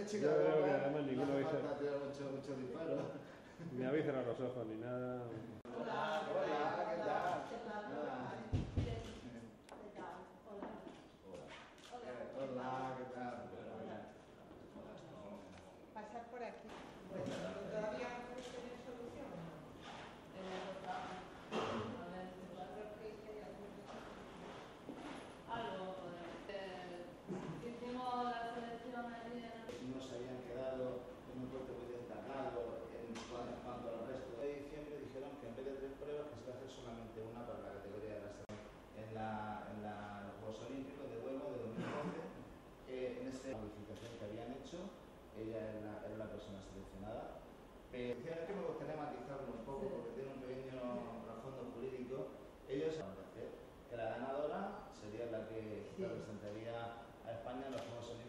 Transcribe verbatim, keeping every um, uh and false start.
chica Yo de creo que bola, además ninguno no hace habéis- falta tirar mucho, mucho disparo. Ni habéis cerrado los ojos ni nada. Hola, hola, ¿qué tal? Hola. Hola, ¿qué tal? Pasar por aquí. Bueno, ¿todavía no tenéis solución? Algo, eh, hicimos la selección allí en... No se habían quedado en un puerto muy destacado en cuanto, en cuanto al resto. De diciembre dijeron que en vez de tres pruebas que se va a hacer solamente una para la categoría de la en la, en la, los Juegos Olímpicos de Huelva de dos mil doce. Eh, en esta modificación que habían hecho, ella era la, era la persona seleccionada. Eh, es que me gustaría matizarlo un poco porque tiene un pequeño trasfondo jurídico. Ellos van a hacer que la ganadora sería la que Sí. representaría a España en los Juegos Olímpicos.